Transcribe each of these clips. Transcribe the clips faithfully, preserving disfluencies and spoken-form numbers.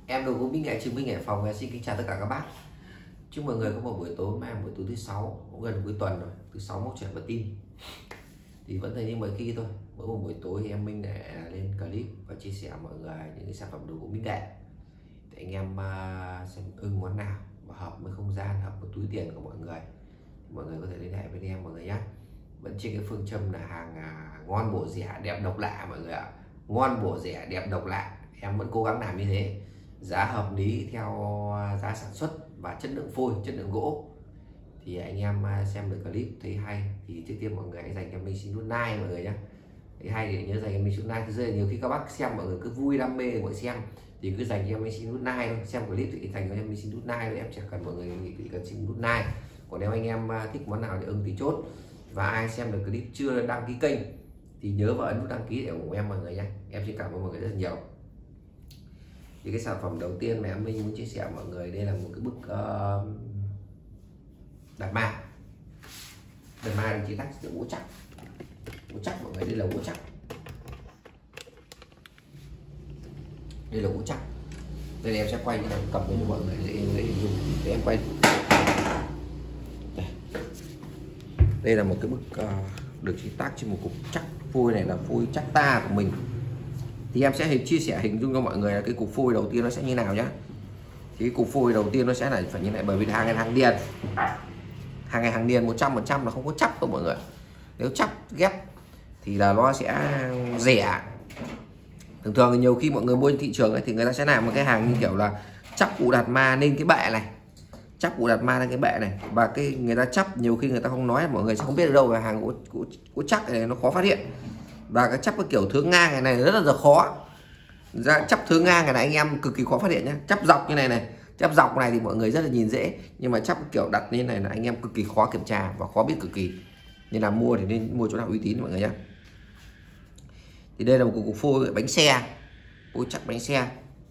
Em đồ gỗ Mỹ Nghệ Trưng Minh Hải Phòng. Em xin kính chào tất cả các bác. Chúc mọi người có một buổi tối mai, buổi tối thứ sáu, cũng gần cuối tuần rồi, thứ sáu móc trẻ và tim. Thì vẫn thấy như mọi khi thôi, mỗi một buổi tối thì em Minh lại lên clip và chia sẻ mọi người những cái sản phẩm đồ gỗ Mỹ Nghệ để anh em xem ưng món nào và hợp với không gian, hợp với túi tiền của mọi người. Mọi người có thể liên hệ với em mọi người nhé. Vẫn trên cái phương châm là hàng ngon bổ rẻ đẹp độc lạ mọi người ạ. Ngon bổ rẻ đẹp độc lạ, em vẫn cố gắng làm như thế. Giá hợp lý theo giá sản xuất và chất lượng phôi, chất lượng gỗ. Thì anh em xem được clip thấy hay thì trước tiên mọi người hãy dành cho mình xin nút like mọi người nhé. Thấy hay thì nhớ dành cho mình xin like. Thực ra nhiều khi các bác xem mọi người cứ vui đam mê mọi xem thì cứ dành cho mình xin nút like thôi. Xem clip thì dành cho mình xin nút like thôi, em chỉ cần mọi người chỉ cần xin nút like. Còn nếu anh em thích món nào thì ưng thì chốt. Và ai xem được clip chưa đăng ký kênh thì nhớ vào ấn nút đăng ký để ủng hộ em mọi người nhé. Em xin cảm ơn mọi người rất nhiều. Thì cái sản phẩm đầu tiên mà em Minh muốn chia sẻ mọi người, đây là một cái bức uh, đạt ma. Đạt ma được chế tác từ gỗ chắc. Gỗ chắc mọi người, đây là gỗ chắc. Đây là gỗ chắc. Đây là em sẽ quay như này, cầm cho mọi người dễ dễ hình dung. Để em quay. Đây, đây là một cái bức uh, được chế tác trên một cục chắc. Phôi này là phôi chắc ta của mình. Thì em sẽ chia sẻ hình dung cho mọi người là cái cục phôi đầu tiên nó sẽ như nào nhá. Thì cái cục phôi đầu tiên nó sẽ là phải như này, bởi vì hàng ngày hàng điền, hàng ngày hàng điền một trăm phần trăm là không có chắp đâu mọi người. Nếu chắp ghép thì là nó sẽ rẻ. Thường thường thì nhiều khi mọi người mua trên thị trường ấy, thì người ta sẽ làm một cái hàng như kiểu là chắp cụ đạt ma lên cái bệ này, chắp cụ đạt ma lên cái bệ này, và cái người ta chắp nhiều khi người ta không nói, mọi người sẽ không biết được đâu là hàng gỗ, gỗ, gỗ chắc này, nó khó phát hiện. Và cái chắp cái kiểu thướng ngang này này rất là, là khó. Ra chắp thướng ngang này, này anh em cực kỳ khó phát hiện nhé. Chắp dọc như này này, chắp dọc này thì mọi người rất là nhìn dễ, nhưng mà chắp kiểu đặt như này là anh em cực kỳ khó kiểm tra và khó biết cực kỳ. Nên là mua thì nên mua chỗ nào uy tín mọi người nhé. Thì đây là một cục phôi bánh xe, phôi chắc bánh xe.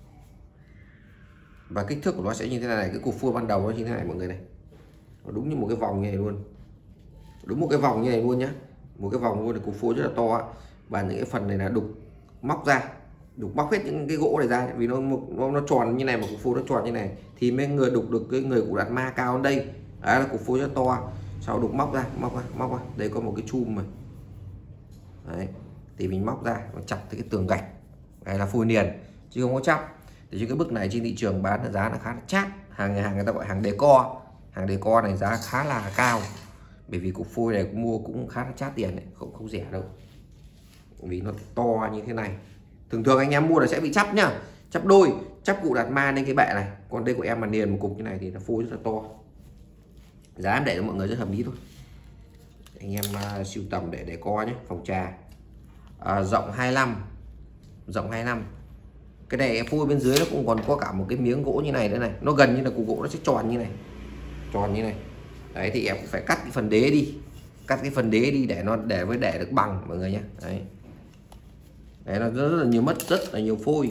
Và kích thước của nó sẽ như thế này, cái cục phôi ban đầu nó như thế này mọi người này. Nó đúng như một cái vòng như này luôn. Đúng một cái vòng như này luôn nhá. Một cái vòng luôn, là cục phôi rất là to. Và những cái phần này là đục móc ra, đục móc hết những cái gỗ này ra, vì nó nó, nó tròn như này, mà cục phôi nó tròn như này thì mấy người đục được cái người cụ đạt ma cao hơn đây. Đấy là cục phôi rất to. Sau đục móc ra, móc ra, móc ra. Đây có một cái chum mà. Đấy. Thì mình móc ra, nó chặt tới cái tường gạch. Đây là phôi niền chứ không có chắp. Thì trên cái bức này trên thị trường bán là giá là khá là chát. Hàng hàng người ta gọi hàng decor. Hàng decor này giá khá là cao. Bởi vì cục phôi này mua cũng khá là chát tiền đấy, không không rẻ đâu. Vì nó to như thế này. Thường thường anh em mua là sẽ bị chắp nhá, chắp đôi, chắp cụ đạt ma lên cái bệ này. Còn đây của em mà niền một cục như này thì nó phôi rất là to. Giá em để cho mọi người rất hợp lý thôi. Anh em uh, sưu tầm để để co nhé, phòng trà. Uh, rộng hai mươi lăm, rộng hai mươi lăm. Cái này phôi bên dưới nó cũng còn có cả một cái miếng gỗ như này nữa này, nó gần như là cục gỗ nó sẽ tròn như này, tròn như này. Đấy thì em cũng phải cắt cái phần đế đi, cắt cái phần đế đi để nó để với để được bằng mọi người nhé. Đấy, đấy nó rất, rất là nhiều, mất rất là nhiều phôi.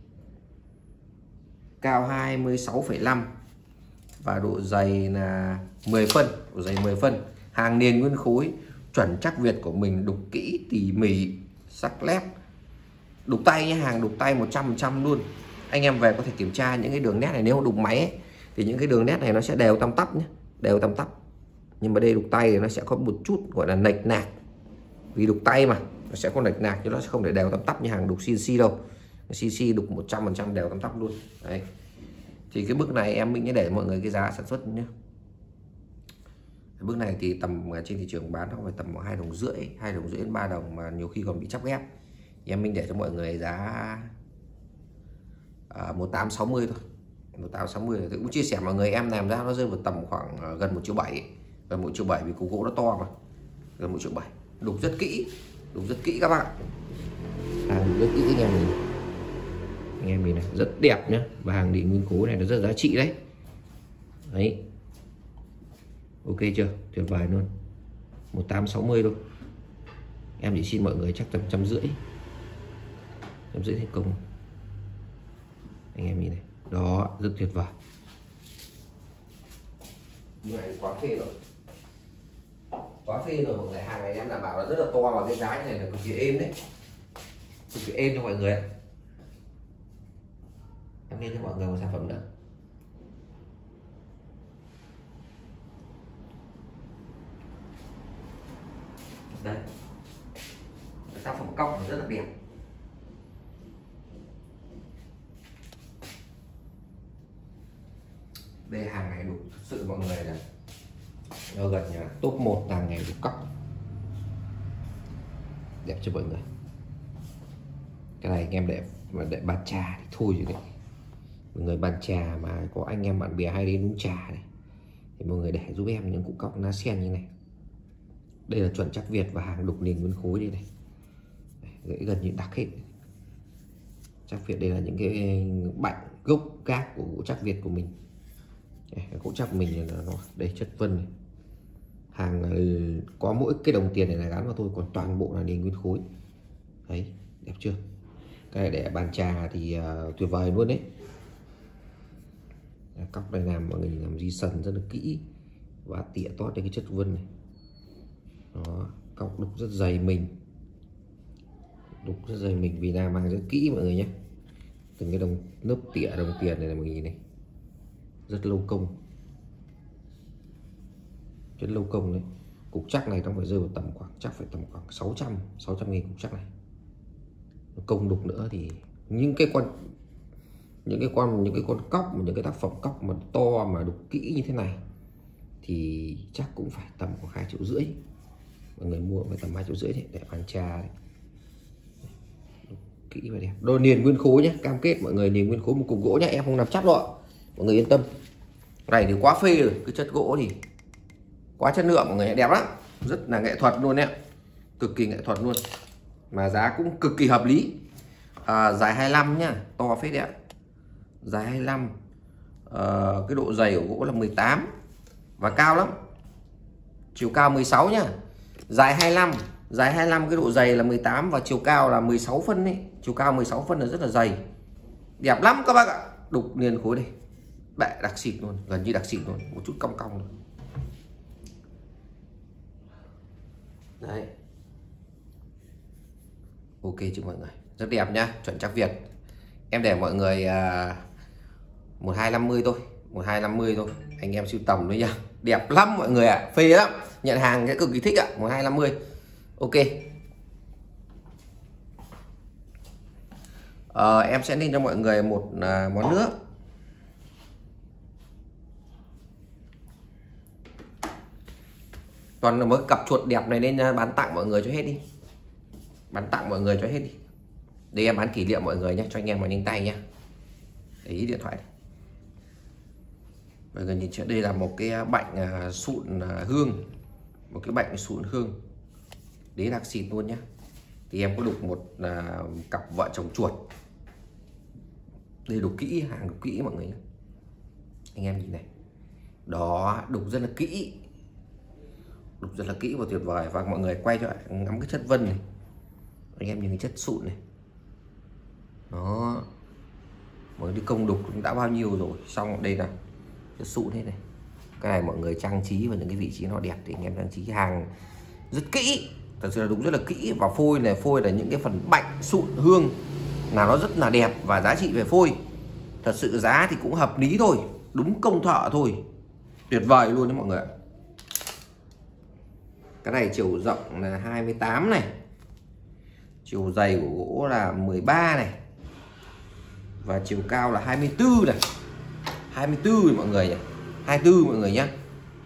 Cao hai mươi sáu phẩy năm và độ dày là mười phân, độ dày mười phân. Hàng niền nguyên khối, chuẩn chắc Việt của mình, đục kỹ tỉ mỉ, sắc nét, đục tay nhé, hàng đục tay một trăm phần trăm luôn. Anh em về có thể kiểm tra những cái đường nét này, nếu đục máy ấy, thì những cái đường nét này nó sẽ đều tăm tắp nhé, đều tăm tắp. Nhưng mà đây đục tay thì nó sẽ có một chút gọi là nệch nạc, vì đục tay mà nó sẽ có nệch nạc chứ nó sẽ không để đều tăm tắp như hàng đục xê en xê đâu. xê en xê đục một trăm phần trăm đều tăm tắp luôn. Đấy. Thì cái bức này em Minh để mọi người cái giá sản xuất nhé. Cái bức này thì tầm trên thị trường bán nó phải tầm hai đồng rưỡi, hai đồng rưỡi đến ba đồng, mà nhiều khi còn bị chắp ghép. Thì em Minh để cho mọi người giá à, một tám sáu mươi thôi, một tám sáu mươi. Thì cũng chia sẻ mọi người em làm ra nó rơi vào tầm khoảng gần một triệu bảy, gần một triệu bảy vì cục gỗ nó to mà, gần một triệu bảy. Đục rất kỹ, đục rất kỹ các bạn. À, rất kỹ anh em mình, anh em mình này rất đẹp nhá. Và hàng điện nguyên khối này nó rất giá trị đấy. Đấy, ok chưa, tuyệt vời luôn. Một tám sáu mươi luôn. Em chỉ xin mọi người chắc tầm trăm rưỡi, trăm rưỡi thành công. Anh em nhìn này, đó rất tuyệt vời. Như này quá phê rồi, quá phê rồi mọi người. Hàng này em đảm bảo là rất là to, và cái giá này là cực kỳ êm đấy, cực kỳ êm cho mọi người. em lên cho mọi người một sản phẩm nữa. Đây, tác phẩm cong rất là đẹp. Đây hàng này đục thực sự mọi người là nó gần nhà top một hàng ngày đục cóc, đẹp cho mọi người. Cái này anh em để mà để bàn trà thì thôi rồi đấy. Mọi người bàn trà mà có anh em bạn bè hay đến uống trà này thì mọi người để giúp em những củ cóc lá sen như này. Đây là chuẩn chắc Việt và hàng đục nền nguyên khối đây này. Đấy, gần như đặc hết. Chắc Việt đây là những cái bệnh gốc gác của gỗ chắc Việt của mình. Gỗ chắc của mình là nó đây chất vân này. Hàng có mỗi cái đồng tiền này là gắn vào thôi, còn toàn bộ là nền nguyên khối. Đấy, đẹp chưa? Cái này để bàn trà thì uh, tuyệt vời luôn đấy. Cóc này làm mọi người làm di sần rất là kỹ và tỉa tót cái chất vân này. Đó, cóc đục rất dày mình, đục rất dày mình vì làm bằng rất kỹ mọi người nhé. Từng cái đồng lớp tỉa đồng tiền này là mọi người này rất lâu công, rất lâu công đấy. Cục chắc này nó phải rơi vào tầm khoảng chắc phải tầm khoảng sáu trăm sáu trăm nghìn cục chắc này. Công đục nữa thì những cái con những cái con những cái con cóc mà những cái tác phẩm cóc mà to mà đục kỹ như thế này thì chắc cũng phải tầm khoảng hai triệu rưỡi. Mọi người mua phải tầm hai triệu rưỡi đấy, để bàn trà đấy. Đục kỹ và đẹp. Đồ nền nguyên khối nhé, cam kết mọi người nền nguyên khối một cục gỗ nhé, em không làm chắc đâu, mọi người yên tâm. Này thì quá phê rồi, cái chất gỗ thì quá chất lượng, mọi người đẹp lắm, rất là nghệ thuật luôn đấy, cực kỳ nghệ thuật luôn, mà giá cũng cực kỳ hợp lý. À, dài hai mươi lăm nhá, to phết đấy, dài hai mươi lăm. À, cái độ dày của gỗ là mười tám và cao lắm, chiều cao mười sáu nhá, dài hai mươi lăm, dài hai mươi lăm, cái độ dày là mười tám và chiều cao là mười sáu phân đấy, chiều cao mười sáu phân là rất là dày, đẹp lắm các bác ạ. Đục nền khối đây, bệ đặc xịn luôn, gần như đặc xịn luôn, một chút cong cong rồi. Đấy, ok chứ mọi người, rất đẹp nhá, chuẩn chắc Việt. Em để mọi người uh, một hai năm mươi thôi, một hai năm mươi thôi, anh em sưu tầm đấy nhá, đẹp lắm mọi người ạ, à. Phê lắm, nhận hàng sẽ cực kỳ thích ạ. À. một hai năm mươi, ok. Uh, em sẽ lên cho mọi người một uh, món nữa. Toàn là mới cặp chuột đẹp này nên bán tặng mọi người cho hết đi, bán tặng mọi người cho hết đi. Đây em bán kỷ niệm mọi người nhé, cho anh em vào nhanh tay nhé. Để ý điện thoại này. Mọi người nhìn trước, đây là một cái bệnh sụn hương, một cái bệnh sụn hương đế đặc xịn luôn nhé. Thì em có đục một uh, cặp vợ chồng chuột. Đây đục kỹ, hàng đục kỹ mọi người nhé. Anh em nhìn này, đó, đục rất là kỹ, đục rất là kỹ và tuyệt vời. Và mọi người quay cho ngắm cái chất vân này, anh em nhìn cái chất sụn này, đó, mọi người đi công đục cũng đã bao nhiêu rồi. Xong đây là chất sụn thế này, cái này mọi người trang trí vào những cái vị trí nó đẹp thì anh em trang trí hàng rất kỹ, thật sự là đúng rất là kỹ. Và phôi này, phôi là những cái phần bệnh sụn hương là nó rất là đẹp và giá trị về phôi, thật sự giá thì cũng hợp lý thôi, đúng công thợ thôi, tuyệt vời luôn đấy mọi người ạ. Cái này chiều rộng là hai mươi tám này, chiều dày của gỗ là mười ba này, và chiều cao là hai mươi tư này, hai mươi tư mọi người nhỉ, hai mươi tư mọi người nhé,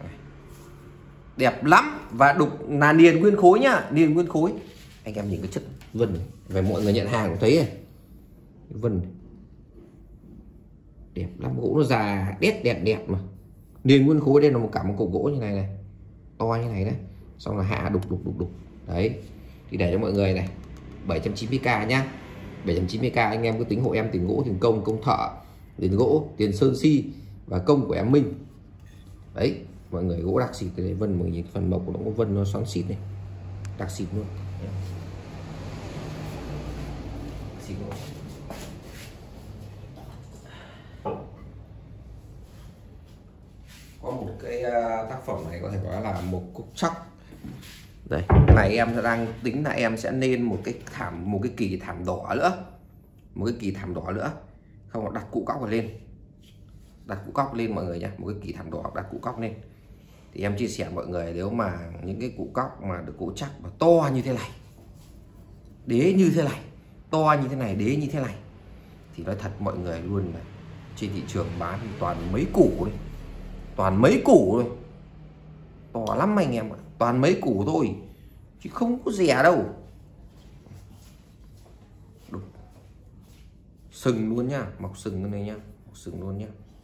đẹp lắm. Và đục là niền nguyên khối nhá, niền nguyên khối. Anh em nhìn cái chất vân này, về mọi người nhận hàng cũng thấy này, vân này. Đẹp lắm, gỗ nó già đét đẹp đẹp mà, niền nguyên khối. Đây là một cả một cục gỗ như này này, to như này đấy, xong là hạ đục đục đục đục đấy. Thì để cho mọi người này bảy trăm chín mươi k nhá, bảy trăm chín mươi k anh em cứ tính hộ em tiền gỗ, tiền công, công thợ, tiền gỗ, tiền sơn si và công của em Minh đấy. Mọi người gỗ đặc xịt cái vân, mọi người nhìn phần mộc của nó có vân nó xoắn xịt này, đặc xịt luôn, xịt luôn. Có một cái tác phẩm này có thể nói là một cục chắc đây. Cái này em đang tính là em sẽ nên một cái thảm, một cái kỳ thảm đỏ nữa, một cái kỳ thảm đỏ nữa Không, đặt cụ cóc lên, đặt cụ cóc lên mọi người nhé, một cái kỳ thảm đỏ đặt cụ cóc lên. Thì em chia sẻ mọi người, nếu mà những cái cụ cóc mà được gỗ chắc và to như thế này, đế như thế này, to như thế này, đế như thế này, thì nói thật mọi người luôn là trên thị trường bán toàn mấy củ thôi, toàn mấy củ thôi, to lắm anh em ạ, toàn mấy củ thôi chứ không có rẻ đâu. Đúng. Sừng luôn nhá, mọc sừng lên đây nhá, mọc sừng luôn nhá.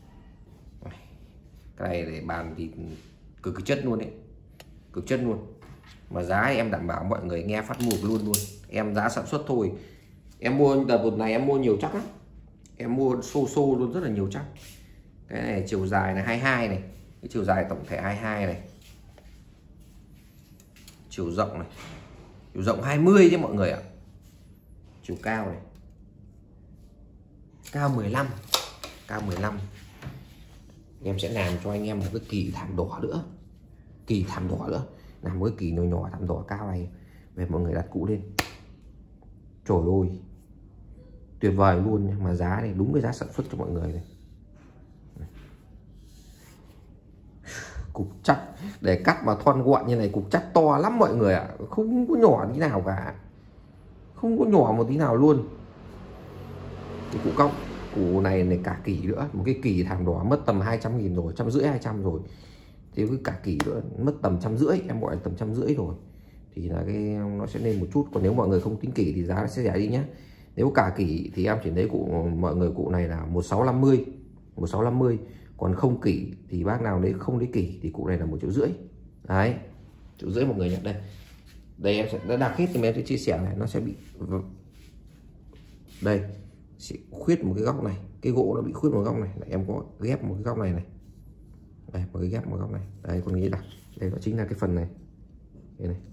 Cái này để bàn thì cực chất luôn đấy, cực chất luôn. Mà giá em đảm bảo mọi người nghe phát mục luôn luôn. Em giá sản xuất thôi. Em mua đợt một này em mua nhiều chắc lắm. Em mua xô xô luôn, rất là nhiều chắc. Cái này chiều dài là hai mươi hai này, cái chiều dài tổng thể hai mươi hai này. Chiều rộng này, chiều rộng hai mươi chứ mọi người ạ. Chiều cao này, cao mười lăm, cao mười lăm. Em sẽ làm cho anh em một cái kỳ thảm đỏ nữa, kỳ thảm đỏ nữa, làm một cái kỳ nhỏ nhỏ thảm đỏ cao này về mọi người đặt cụ lên. Trời ơi, tuyệt vời luôn. Mà giá này đúng cái giá sản xuất cho mọi người này. Cục chắc để cắt mà thon gọn như này, cục chắc to lắm mọi người ạ, không có nhỏ tí nào cả, không có nhỏ một tí nào luôn. Cái cụ cóc, cụ này này cả kỳ nữa, một cái kỳ thảm đỏ mất tầm hai trăm nghìn rồi, trăm rưỡi hai trăm rồi. Thì cái cả kỳ nữa mất tầm trăm rưỡi, em gọi là tầm trăm rưỡi rồi. Thì là cái nó sẽ lên một chút, còn nếu mọi người không tính kỳ thì giá nó sẽ rẻ đi nhé. Nếu cả kỳ thì em chỉ lấy cụ mọi người cụ này là một nghìn sáu trăm năm mươi, một nghìn sáu trăm năm mươi. Còn không kỳ thì bác nào đấy không lấy kỳ thì cụ này là một triệu rưỡi. Đấy, triệu rưỡi mọi người nhận đây. Đây em sẽ đã đặt hết thì em sẽ chia sẻ này, nó sẽ bị đây sẽ khuyết một cái góc này, cái gỗ nó bị khuyết một góc này, này em có ghép một cái góc này này, đây một cái ghép một góc này, đây còn nghĩ đặt đây nó chính là cái phần này, đây này,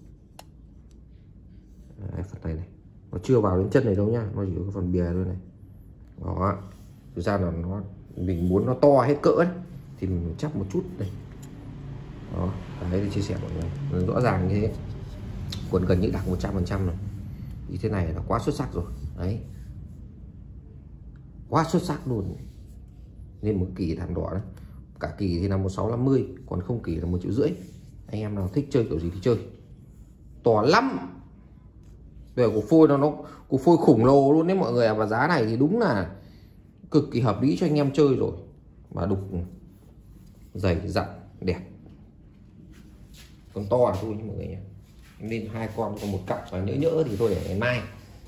đây, phần này này nó chưa vào đến chân này đâu nhá, nó chỉ có cái phần bìa thôi này. Đó, thực ra là nó mình muốn nó to hết cỡ ấy, thì mình chắp một chút đây. Đó, đấy để chia sẻ mọi người rõ ràng như thế, còn gần như đạt một trăm phần trăm rồi. Như thế này là quá xuất sắc rồi đấy, quá xuất sắc luôn. Nên một kỳ thảm đỏ đấy, cả kỳ thì là một nghìn sáu trăm năm mươi, còn không kỳ là một triệu rưỡi. Anh em nào thích chơi kiểu gì thì chơi, to lắm. Bây giờ cục phôi nó nó cục phôi khủng lồ luôn đấy mọi người. Và giá này thì đúng là cực kỳ hợp lý cho anh em chơi rồi, mà đục dày dặn đẹp. Con to là thôi mọi người nhé, nên hai con còn một cặp, và nhỡ nhỡ thì thôi để ngày mai,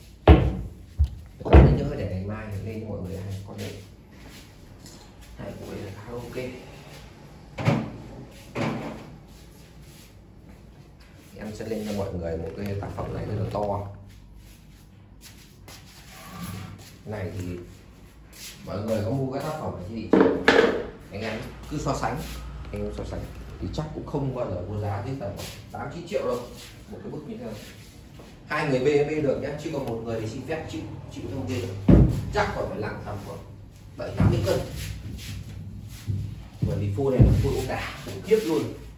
nhỡ nhỡ để ngày mai thì lên cho mọi người hai con đấy, hai con là khá ok. Em sẽ lên cho mọi người một cái tác phẩm này rất là to. Cái này thì mọi người có mua cái tác phẩm này thì anh em cứ so sánh, anh em so sánh thì chắc cũng không bao giờ có giá đến tầm tám chín triệu đâu, một cái bức như thế này. Hai người bê bê được nhé, chứ còn một người thì xin phép chịu chịu không bê được, chắc còn phải nặng tầm khoảng bảy tám mươi cân. Bởi vì phôi này là phôi ổ cả khiếp luôn,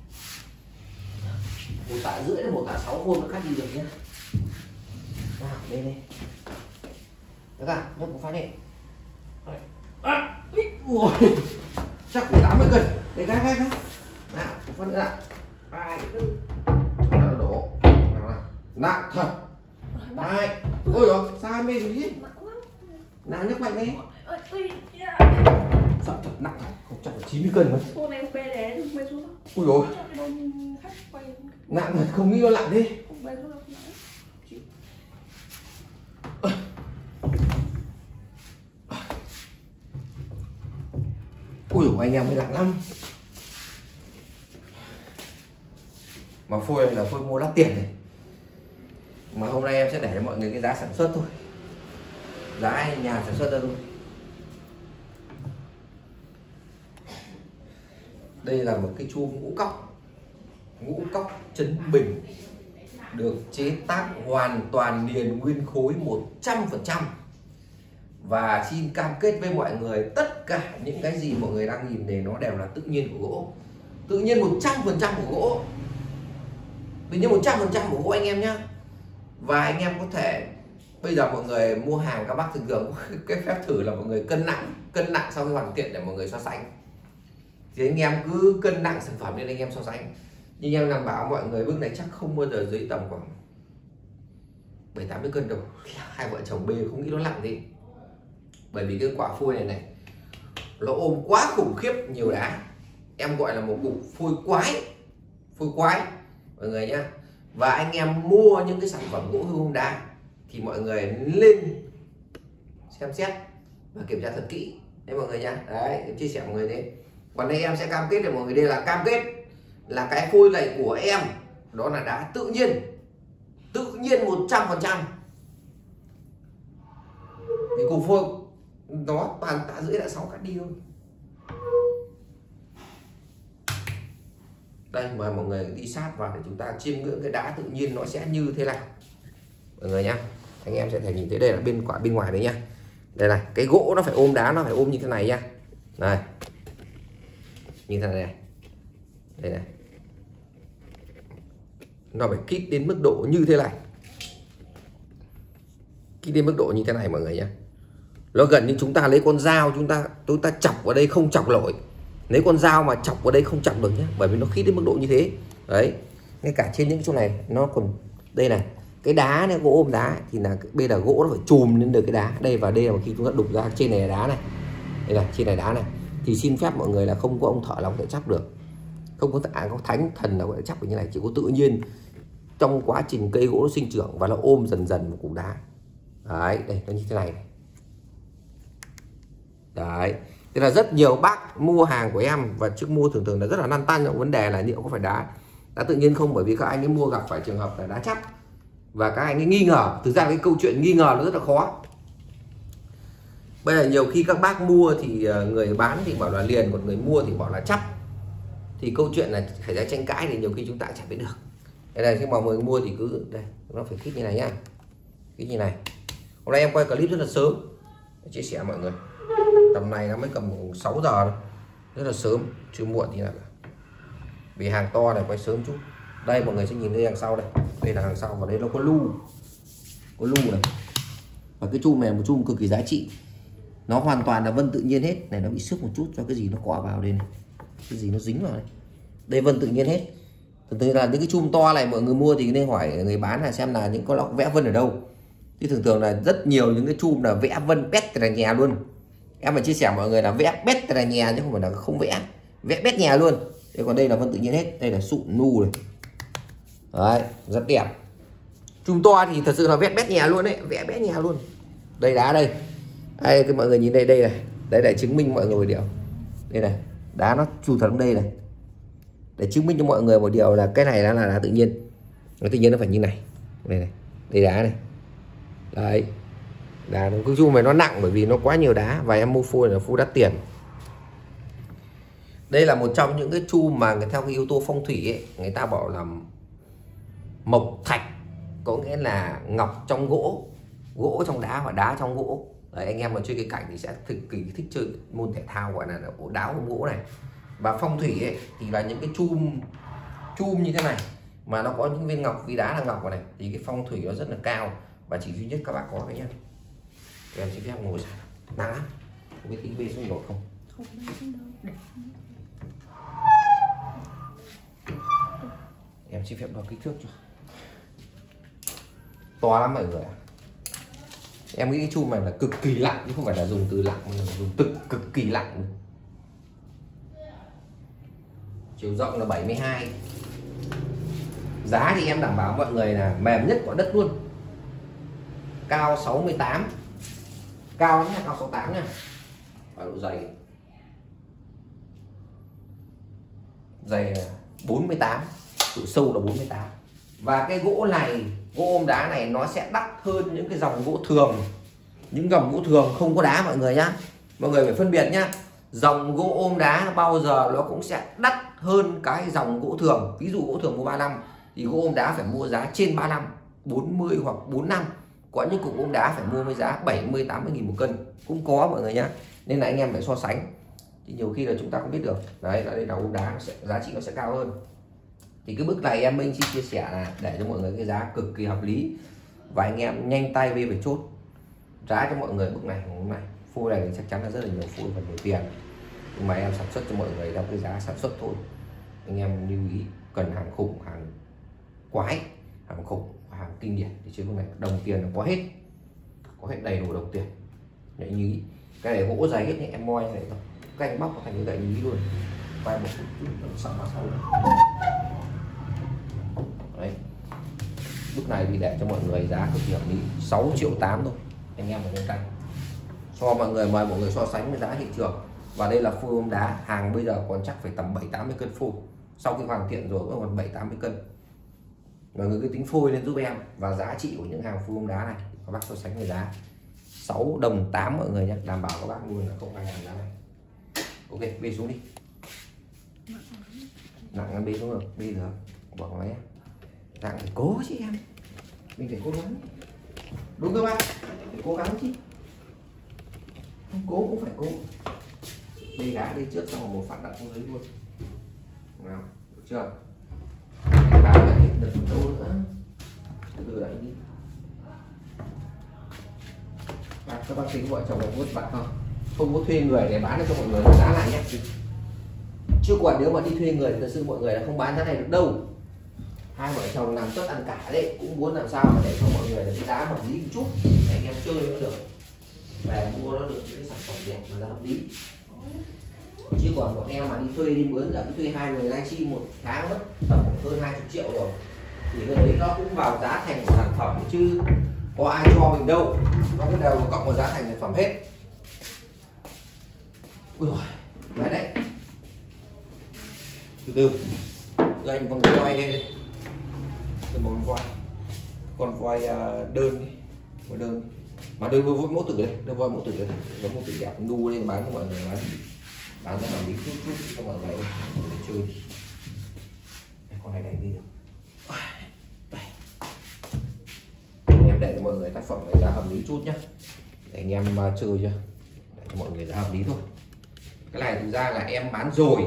một tạ rưỡi đến một tạ sáu phôi nó cắt đi được nhé. Nào đây đây, được à, nhấc một phát này. À, ui, chắc phải tám mươi cân. Đây cái cái cái. Nào, một phát nữa nào. Hai, nó đổ. Nào nào. Nặng thật. Hai. Ôi rồi, sao mê gì thế? Nào nhấc mạnh đi. Sợ thật, nặng thật, không chắc là chín mươi cân mất. Cô này bê để bê xuống. Ui rồi. Nặng thật, không nghĩ nó nặng thế. Ui dồi, anh em mới nặng lắm. Mà phôi này là phôi mua đắt tiền này. Mà hôm nay em sẽ để cho mọi người cái giá sản xuất thôi, giá nhà sản xuất ra luôn. Đây là một cái chuông ngũ cốc, ngũ cốc Trấn Bình, được chế tác hoàn toàn liền nguyên khối một trăm phần trăm. Và xin cam kết với mọi người, tất cả những cái gì mọi người đang nhìn này nó đều là tự nhiên của gỗ, tự nhiên một trăm phần trăm của gỗ, tự nhiên một trăm phần trăm của gỗ anh em nhá. Và anh em có thể bây giờ mọi người mua hàng các bác thường thường cái phép thử là mọi người cân nặng cân nặng sau khi hoàn thiện để mọi người so sánh. Thì anh em cứ cân nặng sản phẩm nên anh em so sánh. Nhưng em đảm bảo mọi người bước này chắc không bao giờ dưới tầm khoảng bảy tám mươi cân đâu. Hai vợ chồng B không nghĩ nó nặng gì. Bởi vì cái quả phôi này này nó ôm quá khủng khiếp nhiều đá. Em gọi là một cục phôi quái. Phôi quái mọi người nhá. Và anh em mua những cái sản phẩm gỗ hương đá thì mọi người lên xem xét và kiểm tra thật kỹ đấy mọi người nhá. Đấy, em chia sẻ mọi người thế. Còn đây em sẽ cam kết để mọi người, đây là cam kết là cái phôi này của em đó là đá tự nhiên, tự nhiên một trăm phần trăm. Cái cục phôi nó toàn tạ rưỡi đã sáu cắt đi thôi. Đây mời mọi người đi sát vào để chúng ta chiêm ngưỡng cái đá tự nhiên nó sẽ như thế nào mọi người nhá. Anh em sẽ thể nhìn thấy đây là bên quả bên ngoài đấy nhá. Đây này, cái gỗ nó phải ôm đá, nó phải ôm như thế này nhá. Đây, như thế này này, đây này, nó phải kít đến mức độ như thế này, kít đến mức độ như thế này mọi người nhá. Nó gần như chúng ta lấy con dao chúng ta chúng ta chọc vào đây không chọc nổi, lấy con dao mà chọc vào đây không chọc được nhé, bởi vì nó khít đến mức độ như thế đấy. Ngay cả trên những chỗ này nó còn đây này, cái đá này, gỗ ôm đá thì là bây giờ gỗ nó phải chùm lên được cái đá đây, và đây là khi chúng ta đục ra trên này là đá này, đây là trên này đá này, thì xin phép mọi người là không có ông thợ nào có thể chắp được, không có tạ có thánh thần nào có thể chắp được như này, chỉ có tự nhiên trong quá trình cây gỗ nó sinh trưởng và nó ôm dần dần một cục đá đấy. Đây nó như thế này đấy. Thế là rất nhiều bác mua hàng của em và trước mua thường thường là rất là lăn tăn trong vấn đề là liệu có phải đá đá tự nhiên không, bởi vì các anh ấy mua gặp phải trường hợp là đá chắp và các anh ấy nghi ngờ. Thực ra cái câu chuyện nghi ngờ nó rất là khó. Bây giờ nhiều khi các bác mua thì người bán thì bảo là liền, còn người mua thì bảo là chắp, thì câu chuyện là xảy ra tranh cãi thì nhiều khi chúng ta chẳng biết được. Đây này, khi mà người mua thì cứ đây nó phải khít như này nhá, khít như này. Hôm nay em quay clip rất là sớm để chia sẻ mọi người, tầm này nó mới cầm sáu giờ thôi, rất là sớm, chưa muộn thì là vì hàng to này quay sớm chút. Đây mọi người sẽ nhìn thấy đằng sau đây, đây là hàng sau và đây nó có lu, có lu này, và cái chum này là một chum cực kỳ giá trị, nó hoàn toàn là vân tự nhiên hết. Này nó bị xước một chút cho cái gì nó cọ vào đây này, cái gì nó dính vào đây, đây vân tự nhiên hết. Thường thường là những cái chum to này mọi người mua thì nên hỏi người bán là xem là những có lọc vẽ vân ở đâu. Thì thường thường là rất nhiều những cái chum là vẽ vân bét là nhà luôn. Em phải chia sẻ mọi người là vẽ bét là nhà chứ không phải là không vẽ, vẽ bét nhà luôn. Thế còn đây là vân tự nhiên hết, đây là sụn nu này, đấy rất đẹp. Chum to thì thật sự là vẽ bét nhà luôn đấy, vẽ bét nhà luôn. Đây đá đây, đây cái mọi người nhìn đây, đây này, đây để chứng minh mọi người một điều, đây này đá nó chui thật trong đây này, để chứng minh cho mọi người một điều là cái này là là đá tự nhiên. Nó tự nhiên nó phải như này, đây này, đây đá này, đấy đá nó cứ chung này nó nặng bởi vì nó quá nhiều đá và em mua phôi là phôi đắt tiền. Đây là một trong những cái chum mà theo cái yếu tố phong thủy ấy, người ta bảo là mộc thạch, có nghĩa là ngọc trong gỗ, gỗ trong đá và đá trong gỗ. Đấy, anh em mà chơi cái cảnh thì sẽ thực kỳ thích chơi môn thể thao gọi là đá trong gỗ này. Và phong thủy ấy, thì là những cái chum chum như thế này mà nó có những viên ngọc, vì đá là ngọc này thì cái phong thủy nó rất là cao, và chỉ duy nhất các bạn có cái nhá. Em xin phép ngồi nắng lắm, không biết tí bê xuống nổi không? Không bê xuống đâu. Để. Em xin phép đo kích thước cho. To lắm mọi người ạ. Em nghĩ cái chum này là cực kỳ lặng chứ không phải là dùng từ lặng mà là dùng cực cực kỳ lặng. Chiều rộng là bảy mươi hai. Giá thì em đảm bảo mọi người là mềm nhất quả đất luôn. Cao sáu mươi tám. Cao nhá, cao sáu mươi tám nha. Và độ dày dày là bốn mươi tám, độ sâu là bốn mươi tám. Và cái gỗ này, gỗ ôm đá này nó sẽ đắt hơn những cái dòng gỗ thường. Những dòng gỗ thường không có đá mọi người nhá. Mọi người phải phân biệt nhá. Dòng gỗ ôm đá bao giờ nó cũng sẽ đắt hơn cái dòng gỗ thường. Ví dụ gỗ thường mua ba mươi lăm thì gỗ ôm đá phải mua giá trên ba mươi lăm, bốn mươi hoặc bốn mươi lăm. Có những cục ôm đá phải mua với giá bảy mươi tám mươi nghìn một cân cũng có mọi người nhá. Nên là anh em phải so sánh. Thì nhiều khi là chúng ta không biết được. Đấy, là đây là ôm đá, nó sẽ, giá trị nó sẽ cao hơn. Thì cái bức này em Minh xin chia sẻ là để cho mọi người cái giá cực kỳ hợp lý. và anh em nhanh tay về phải chốt giá cho mọi người bước này hôm nay. Phôi này thì chắc chắn là rất là nhiều phôi và nhiều tiền, nhưng mà em sản xuất cho mọi người theo cái giá sản xuất thôi. Anh em lưu ý, cần hàng khủng, hàng quái, hàng khủng, hàng kinh điển thì trên bước này đồng tiền là có hết, có hết đầy đủ đồng tiền. Đấy, như ý. Cái này gỗ dày hết nhé, em moi này thôi, các anh bóc thành cái gậy nhí luôn. Quay một chút sợ vào sau nữa. Đấy, bước này thì để cho mọi người giá cực kỳ hợp lý, sáu triệu tám thôi anh em ở bên cạnh. So mọi người mời mọi người so sánh với giá thị trường. Và đây là phôi ôm đá, hàng bây giờ còn chắc phải tầm bảy tám mươi cân phôi, sau khi hoàn thiện rồi vẫn còn bảy tám mươi cân. Mọi người cứ tính phôi lên giúp em và giá trị của những hàng phôi ôm đá này các bác so sánh với giá sáu đồng tám mọi người nhé, đảm bảo các bác luôn là không ai làm giá này. Ok, bê xuống đi, nặng ăn bê xuống được, bê được, bỏ máy nặng thì cố chứ em, mình phải cố gắng, đúng các bác, phải cố gắng chứ, không cố cũng phải cố. Đây đá đi trước xong rồi một phát đặt xuống dưới luôn, nào, được chưa? Đá lại hết được một đâu nữa, từ từ lại đi. Bác, các bác tính vợ chồng có vất vả không? Không có thuê người để bán được cho mọi người giá lại nhé. Chứ còn nếu mà đi thuê người thì thật sự mọi người là không bán giá này được đâu. Hai vợ chồng làm tốt ăn cả đấy, cũng muốn làm sao mà để cho mọi người là cái giá hợp lý một chút để anh em chơi nó được, về mua nó được những sản phẩm đẹp và giá hợp lý. Chứ còn bọn em mà đi thuê đi mướn là thuê hai người livestream một tháng mất tầm hơn hai mươi triệu rồi, thì cái đấy nó cũng vào giá thành của sản phẩm chứ có ai cho mình đâu, nó cái đều cộng vào giá thành sản phẩm hết. Ui rồi, đấy đấy, từ từ đưa anh con voi đây, từ một con voi, con voi đơn đi, con đơn mà đơn voi mẫu tử đây, đơn voi mẫu tử đây, giống mẫu tử đẹp đu lên bán cho mọi người, bán bán cho mình chút chút cho mọi người để chơi. Đây, con này đẩy đi được. Đây. Em để cho mọi người tác phẩm này giá hợp lý chút nhé, để anh em chơi chưa, để cho mọi người giá hợp lý thôi. Cái này thực ra là em bán rồi,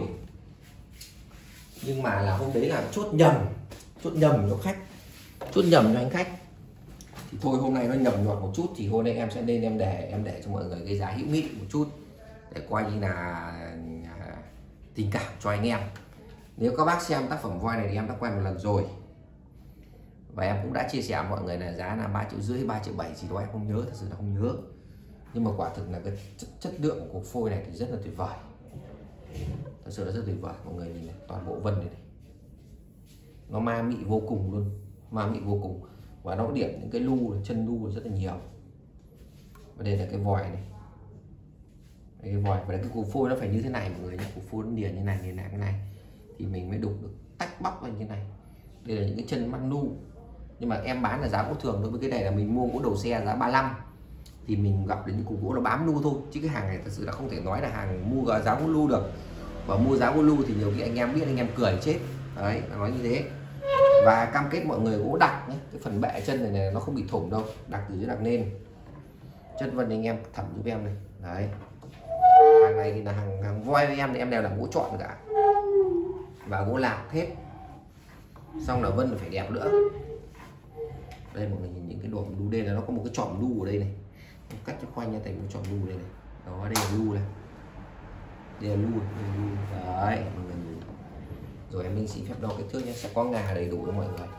nhưng mà là hôm đấy là chốt nhầm, chốt nhầm cho khách, chốt nhầm cho anh khách, thì thôi hôm nay nó nhầm nhọt một chút, thì hôm nay em sẽ lên em để em để cho mọi người cái giá hữu nghị một chút để coi như là tình cảm cho anh em. Nếu các bác xem tác phẩm voi này thì em đã quay một lần rồi và em cũng đã chia sẻ với mọi người là giá là ba triệu rưỡi, ba triệu bảy gì đó, em không nhớ, thật sự là không nhớ, nhưng mà quả thực là cái chất, chất lượng của phôi này thì rất là tuyệt vời, thật sự là rất tuyệt vời. Mọi người nhìn này, toàn bộ vân này, này nó ma mị vô cùng luôn, ma mị vô cùng, và nó điểm những cái lu chân lu rất là nhiều. Và đây là cái vòi này, đây cái vòi, và cái cục phôi nó phải như thế này mọi người nhé, cục phôi nó điền như này, như này, cái này thì mình mới đục được tách bóc ra như thế này. Đây là những cái chân mắt nu, nhưng mà em bán là giá gỗ thường, đối với cái này là mình mua gỗ đầu xe giá ba mươi lăm, thì mình gặp đến những cục gỗ nó bám nu thôi, chứ cái hàng này thật sự là không thể nói là hàng mua giá gỗ lu được. Và mua giá gỗ lu thì nhiều khi anh em biết anh em cười chết đấy, nói như thế. Và cam kết mọi người gỗ đặc nhé, cái phần bệ chân này, này nó không bị thủng đâu, đặc từ dưới đặc lên. Chất vân anh em thẩm giúp em này, đấy. Hàng này thì là hàng hàng voi với em thì em đều là gỗ chọn cả, và gỗ lạc thép, xong là vân phải đẹp nữa. Đây mọi người nhìn những cái đốm đu, đây là nó có một cái chòm đu ở đây này, cắt cho khoanh ra thành một chòm đu đây này, đó đây là đu này, đây là đu, đây là đu. Đấy mọi người nhìn. Rồi em mình xin phép đo kích thước nhé, sẽ có ngà đầy đủ cho mọi người.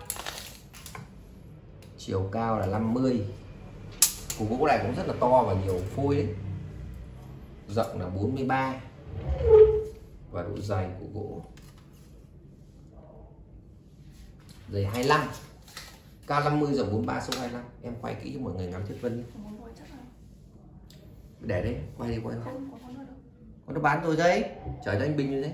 Chiều cao là năm mươi, cục gỗ này cũng rất là to và nhiều phôi đấy. Rộng là bốn mươi ba, và độ dày của gỗ dày hai mươi lăm, cao năm mươi, rộng bốn mươi ba, sâu hai mươi lăm. Em quay kỹ cho mọi người ngắm chất vân. Để đấy, quay đi, quay không. Con nó bán rồi đấy, chờ cho anh Bình như đấy.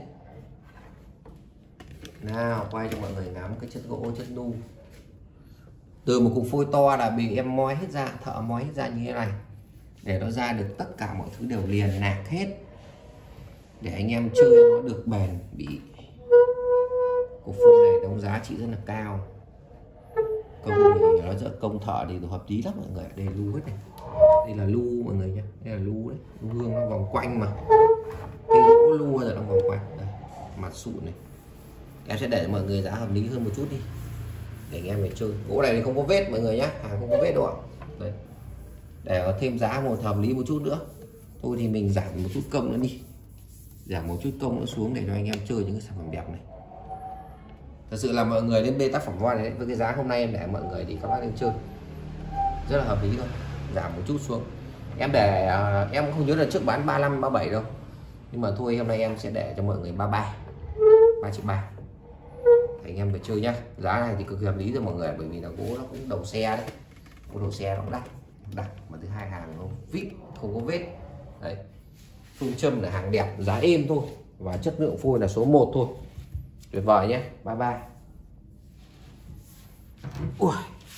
Nào, quay cho mọi người ngắm cái chất gỗ, chất nu. Từ một cục phôi to là bị em moi hết ra, thợ moi hết ra như thế này, để nó ra được tất cả mọi thứ đều liền nạc hết, để anh em chơi nó được bền bỉ. Cục phôi này đóng giá trị rất là cao, công thì nó rất công thợ thì hợp lý lắm mọi người. Đây là lu hết này, đây là lu mọi người nhé, đây là lu đấy, lu hương nó vòng quanh mà, cái gỗ lu rồi nó vòng quanh đây, mặt sụn này. Em sẽ để mọi người giá hợp lý hơn một chút đi. để anh em để chơi. Gỗ này thì không có vết mọi người nhé, hàng không có vết đâu ạ. Đấy. Để có thêm giá một hợp lý một chút nữa. Thôi thì mình giảm một chút công nữa đi, giảm một chút công nữa xuống để cho anh em chơi những cái sản phẩm đẹp này. Thật sự là mọi người đến bê tác phẩm voi này với cái giá hôm nay em để mọi người thì các bác nên chơi rất là hợp lý thôi, giảm một chút xuống. Em để uh, em không nhớ là trước bán ba mươi lăm ba mươi bảy đâu, nhưng mà thôi hôm nay em sẽ để cho mọi người ba mươi ba, ba triệu ba. Anh em phải chơi nhá. Giá này thì cực kỳ hợp lý rồi mọi người, bởi vì là gỗ nó cũng đầu xe đấy, gỗ đầu xe nó cũng đắt đắt, mà thứ hai hàng nó vip không có vết đấy, phương châm là hàng đẹp, giá êm thôi, và chất lượng phôi là số một thôi, tuyệt vời nhé. Bye bye. Ui.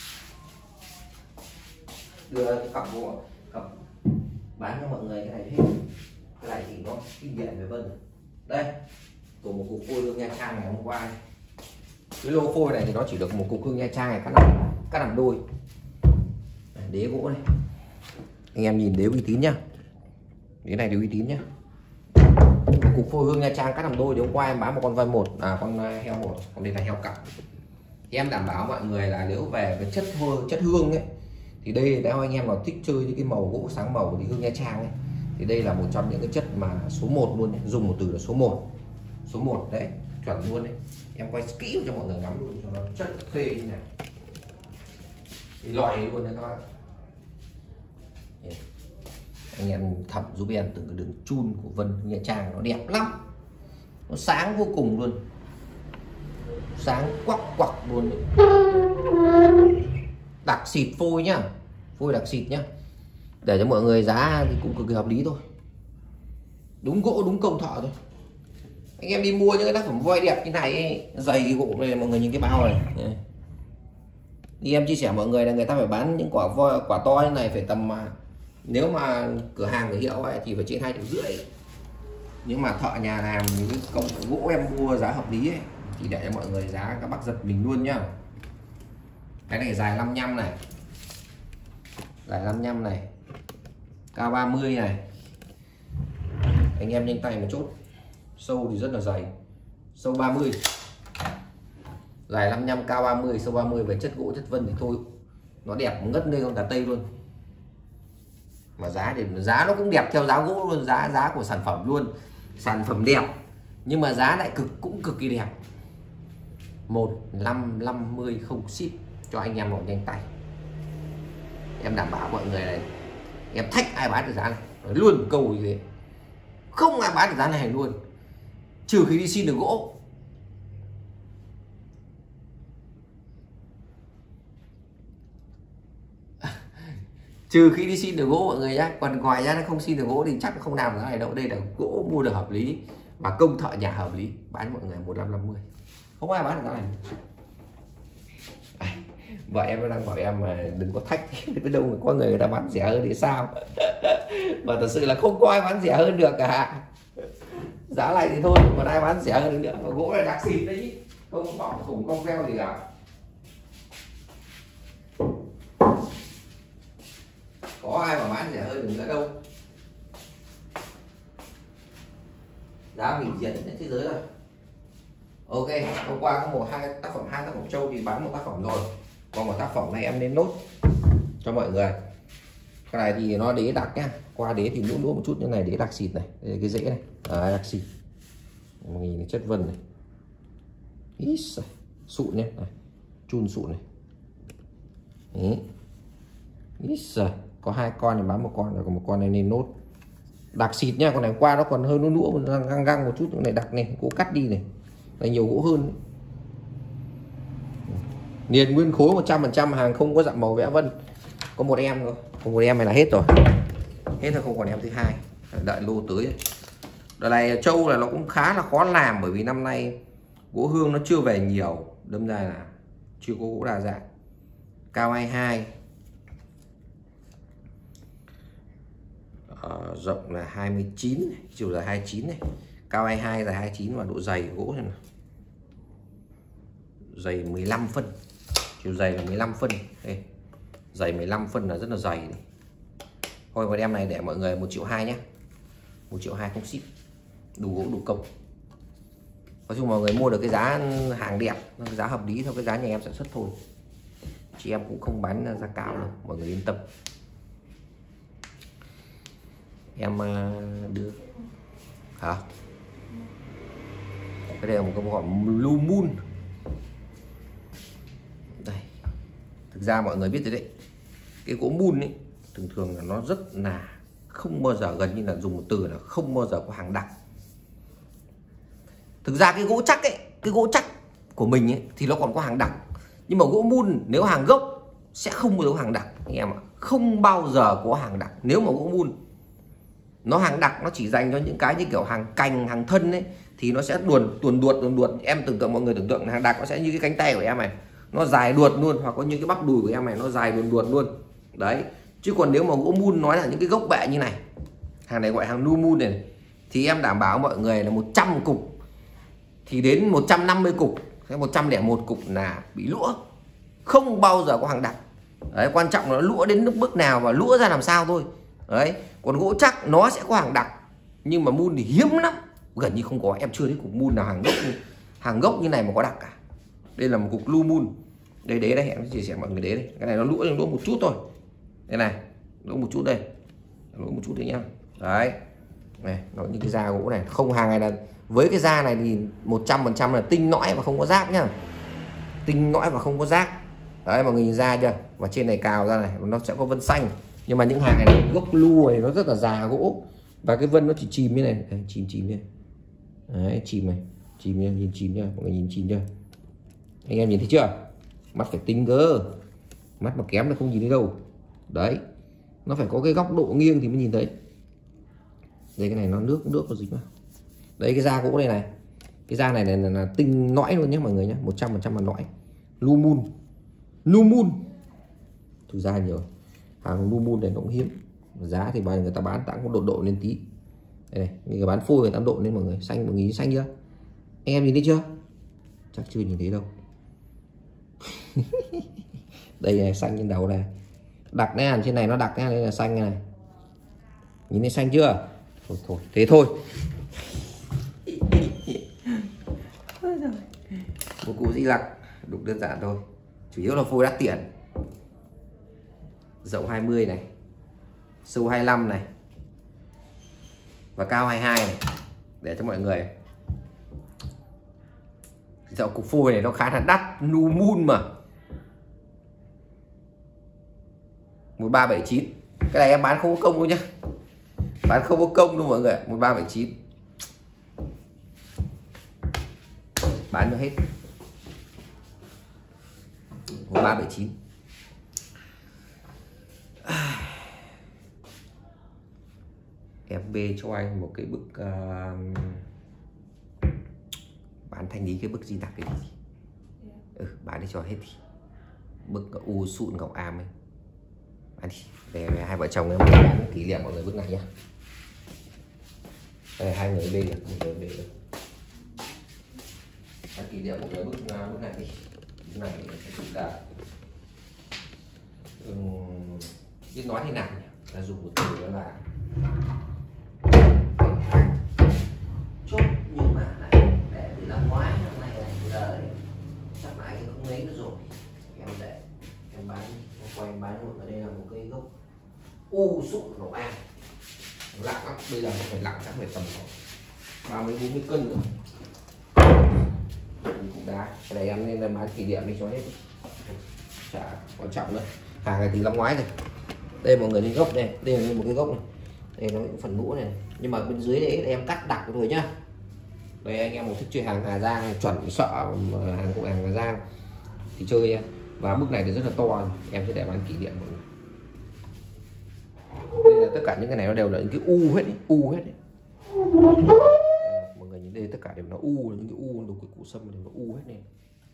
Đưa cái cặp gỗ cặp bán cho mọi người cái này hết. Cái này thì nó kinh nghiệm về Vân. Đây của một cục phôi hương Nha Trang ngày hôm qua này. Cái lô phôi này thì nó chỉ được một cục hương Nha Trang này cắt làm cắt làm đôi. Đế gỗ này, anh em nhìn đế uy tín nhá, đế này đều uy tín nhá. Một cục phôi hương Nha Trang cắt làm đôi thì hôm qua em bán một con voi một, à con heo một, còn đây là heo cặp. Em đảm bảo mọi người là nếu về cái chất hương chất hương ấy thì đây nếu anh em nào thích chơi những cái màu gỗ sáng màu thì hương Nha Trang ấy, thì đây là một trong những cái chất mà số một luôn ấy. Dùng một từ là số một, số một đấy, chuẩn luôn đấy. Em quay kỹ cho mọi người ngắm luôn cho nó chất phê như này, thì loại luôn đấy các bạn. Anh em thẩm giúp em từng cái đường chun của Vân Nha Trang nó đẹp lắm, nó sáng vô cùng luôn, sáng quắc quắc luôn đấy. Đặc xịt phôi nhá, phôi đặc xịt nhá, để cho mọi người giá thì cũng cực kỳ hợp lý thôi, đúng gỗ đúng công thợ thôi. Anh em đi mua những cái tác phẩm voi đẹp như này ấy, dày cái gỗ này mọi người nhìn cái bao này. Thì em chia sẻ mọi người là người ta phải bán những quả voi quả to như này phải tầm mà nếu mà cửa hàng cửa hiệu ấy thì phải trên hai triệu rưỡi. Nhưng mà thợ nhà làm những cái công gỗ em mua giá hợp lý ấy, thì để cho mọi người giá các bác giật mình luôn nhá. Cái này dài năm mươi lăm này, dài năm mươi lăm này, cao ba mươi này. Anh em nhanh tay một chút, sâu thì rất là dày, sâu ba mươi, dài năm mươi lăm, cao ba mươi, sâu ba mươi. Về chất gỗ chất Vân thì thôi nó đẹp ngất ngây con cả Tây luôn. Mà giá thì giá nó cũng đẹp theo giá gỗ luôn, giá giá của sản phẩm luôn, sản phẩm đẹp nhưng mà giá lại cực cũng cực kỳ đẹp. Một năm năm mươi không ship cho anh em một nhanh tay. Em đảm bảo mọi người này, em thách ai bán được giá này luôn, câu gì không ai bán được giá này luôn, trừ khi đi xin được gỗ. Trừ khi đi xin được gỗ mọi người nhé, còn ngoài ra nó không xin được gỗ thì chắc không làm cái này đâu. Đây là gỗ mua được hợp lý và công thợ nhà hợp lý, bán mọi người một năm năm mươi, không ai bán được cái này. À, vợ em đang bảo em mà đừng có thách, biết đâu có người, người ta bán rẻ hơn thì sao. Mà thật sự là không có ai bán rẻ hơn được cả, giá này thì thôi còn ai bán rẻ hơn nữa. Mà gỗ là đặc xịt đấy, không bỏng thủng cong veo gì cả. Có ai mà bán rẻ hơn được nữa đâu, giá hủy diệt trên thế giới rồi. Ok, hôm qua có một hai tác phẩm hai tác phẩm trâu thì bán một tác phẩm rồi, còn một tác phẩm này em nên nốt cho mọi người. Cái này thì nó đế đặc nhá, qua đế thì lũ lũ một chút như này, đế đặc xịt này, đây là cái rễ này, à, đặc xịt, nhìn chất Vân này, ít sụn nhé, này, chun sụn này, đấy. Ít rồi, có hai con thì bán một con rồi, còn một con này nên nốt đặc xịt nha. Con này qua nó còn hơi nũ nũ găng găng một chút, này đặc này, gỗ cắt đi này, này nhiều gỗ hơn. Niền nguyên khối một trăm phần trăm, hàng không có dặm màu vẽ vân. Có một em thôi, còn một em này là hết rồi, hết rồi, không còn em thứ hai, đợi lô tới. Đợt này trâu là nó cũng khá là khó làm, bởi vì năm nay gỗ hương nó chưa về nhiều, đâm ra là chưa có gỗ đa dạng. Cao hai mươi hai, Ờ, rộng là hai mươi chín này, chiều dài hai mươi chín này, cao hai mươi hai, dài hai mươi chín, và độ dày gỗ này, dày mười lăm phân, chiều dày là mười lăm phân. Đây, dày mười lăm phân là rất là dày này. Thôi con em này để mọi người một triệu hai nhé, một triệu hai không ship, đủ gỗ đủ công. Nói chung mọi người mua được cái giá hàng đẹp, cái giá hợp lý theo cái giá nhà em sản xuất thôi, chị em cũng không bán giá cao đâu, mọi người yên tâm. Em đưa hả? Cái đây là một cái bộ Blue Moon. Đây, thực ra mọi người biết rồi đấy, cái gỗ moon ấy thường thường là nó rất là không bao giờ, gần như là dùng một từ là không bao giờ có hàng đặc. Thực ra cái gỗ chắc ấy, cái gỗ chắc của mình ấy thì nó còn có hàng đặc, nhưng mà gỗ moon nếu hàng gốc sẽ không bao giờ có hàng đặc anh em ạ, không bao giờ có hàng đặc. Nếu mà gỗ moon nó hàng đặc, nó chỉ dành cho những cái như kiểu hàng cành, hàng thân ấy, thì nó sẽ đuồn tuồn đuột tuồn đuột. Em tưởng tượng, mọi người tưởng tượng là hàng đặc nó sẽ như cái cánh tay của em này, nó dài đuột luôn, hoặc có những cái bắp đùi của em này nó dài đuột đuột luôn đấy. Chứ còn nếu mà gỗ moon nói là những cái gốc bệ như này, hàng này gọi hàng nu moon này, thì em đảm bảo mọi người là một trăm cục thì đến một trăm năm mươi cục, một trăm lẻ một cục là bị lũa, không bao giờ có hàng đặc đấy. Quan trọng là nó lũa đến nước bước nào và lũa ra làm sao thôi đấy. Còn gỗ chắc nó sẽ có hàng đặc, nhưng mà moon thì hiếm lắm, gần như không có. Em chưa thấy cục moon nào hàng gốc hàng gốc như này mà có đặc cả. Đây là một cục blue moon. Đây đế đây, em chia sẻ mọi người đế đây. Cái này nó lũa lũa một chút thôi. Đây này, lũa một chút đây, lũa một chút đấy nhá. Đấy, này nó như cái da gỗ này, không hàng này là với cái da này thì một trăm phần trăm là tinh nõi và không có rác nhá, tinh nõi và không có rác đấy. Mọi người nhìn ra chưa? Và trên này cào ra này nó sẽ có vân xanh, nhưng mà những hàng này gốc blue này nó rất là già gỗ, và cái vân nó chỉ chìm như này, đây, chìm chìm như đấy, chìm này, chìm nha, nhìn chìm nha, mọi người nhìn chìm chưa? Anh em nhìn thấy chưa? Mắt phải tinh cơ, mắt mà kém là không nhìn thấy đâu đấy. Nó phải có cái góc độ nghiêng thì mới nhìn thấy. Đây cái này nó nước nước có dính vào. Đấy cái da gỗ đây này, cái da này, này là, là tinh nõi luôn nhé mọi người nhé, một trăm phần trăm là nõi. Blue moon, blue moon thực ra nhiều hàng blue moon này nó cũng hiếm, giá thì người ta bán tặng có độ độ lên tí. Đây này, người bán phôi người ta độ lên mọi người. Xanh, mọi người nhìn xanh chưa? Anh em nhìn thấy chưa? Chắc chưa nhìn thấy đâu. Đây này, xanh trên đầu này, đặc này, trên này nó đặc này, đây là xanh này, nhìn thấy xanh chưa? Thôi thôi thế thôi. Một cụ di lặc đục đơn giản thôi, chủ yếu là phôi đắt tiền, rộng hai mươi này, sâu hai mươi lăm này và cao hai mươi hai này, để cho mọi người. Dạo cục phôi này nó khá là đắt, nu moon mà, một ba bảy chín. Cái này em bán không có công đâu nhá, bán không có công đâu mọi người. Một ba bảy chín bán cho hết, một ba bảy chín. Em bê cho anh một cái bức uh, bán thanh lý cái bức di tặc cái gì, ừ, bán đi cho hết thì bức u sụn ngọc am ấy bán đi. Đây hai vợ chồng em bán kỷ niệm mọi người bức này nhá. Đây hai người bê được, một người bê được. Bán kỷ niệm một người bức bức này đi, bức này chúng ta um, biết nói thế nào nhỉ? Là dùng một từ đó là chốt, nhưng mà lại để từ năm ngoái năm nay này giờ chắc lại không lấy nữa rồi. Em để em bán quay em bán luôn. Ở đây là một cái gốc u sụn ngọc am lặng lắm, bây giờ phải lặng chắc phải tầm ba mươi bốn mươi cân rồi. Cũng đá cái này em nên là bán kỷ niệm đi cho hết, chả quan trọng nữa. Hàng này từ năm ngoái rồi. Đây mọi người, cái gốc này, đây là một cái gốc này, đây nó phần mũ này, nhưng mà bên dưới đấy em cắt đặc rồi nhá. Đây anh em một thích chơi hàng Hà Giang chuẩn, sợ hàng của hàng Hà Giang thì chơi em. Và bức này thì rất là to, em sẽ để bán kỷ niệm mọi người. Đây là tất cả những cái này nó đều là những cái u hết ấy, u hết ấy. Mọi người nhìn đây tất cả đều là u, những cái u đục cái củ sâm đều là u hết này.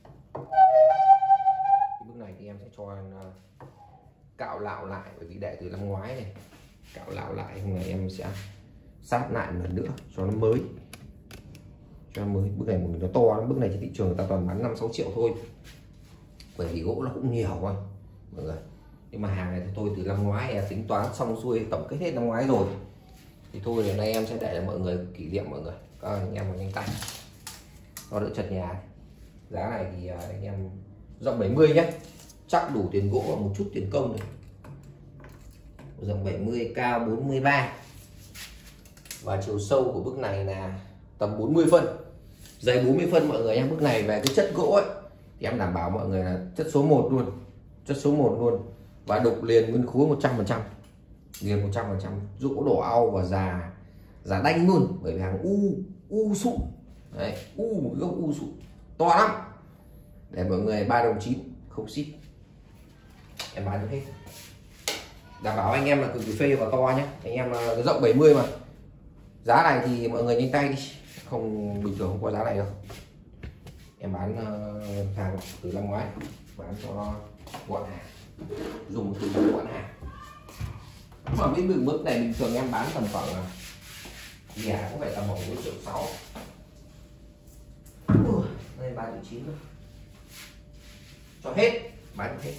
Cái bức này thì em sẽ cho anh cạo lạo lại, bởi vì để từ năm ngoái này, cạo lạo lại hôm nay em sẽ sát lại một lần nữa cho nó mới, cho nó mới. Bức này một nó to lắm, bức này trên thị trường người ta toàn bán năm sáu triệu thôi, bởi vì gỗ nó cũng nhiều thôi mọi người. Nhưng mà hàng này thì tôi từ năm ngoái em tính toán xong xuôi tổng kết hết năm ngoái rồi, thì thôi hôm nay em sẽ để cho mọi người kỷ niệm mọi người, các anh em vào nhanh tay. to đỡ chật nhà. Giá này thì anh em rộng bảy mươi nhé, chắc đủ tiền gỗ và một chút tiền công này. Rộng bảy mươi, cao bốn mươi ba, và chiều sâu của bức này là tầm bốn mươi phân, dày bốn mươi phân mọi người em. Bức này về cái chất gỗ ấy thì em đảm bảo mọi người là chất số một luôn, chất số một luôn, và đục liền nguyên khối một trăm phần trăm, liền một trăm phần trăm, rũ đỏ au và già già đanh luôn, bởi vì hàng u u sụn đấy, u một gốc u sụn to lắm, để mọi người ba đồng chín không ship, em bán được hết, đảm bảo anh em là cực kỳ phê và to nhé. Anh em là rộng bảy mươi mà, giá này thì mọi người nhanh tay đi, không bình thường không có giá này đâu. Em bán uh, hàng từ năm ngoái, bán cho gọn hàng, dùng từ gọn hàng. Mà biết đường mức này bình thường em bán tầm khoảng nhà cũng phải tầm khoảng một triệu sáu, đây ba triệu chín thôi, cho hết, bán hết.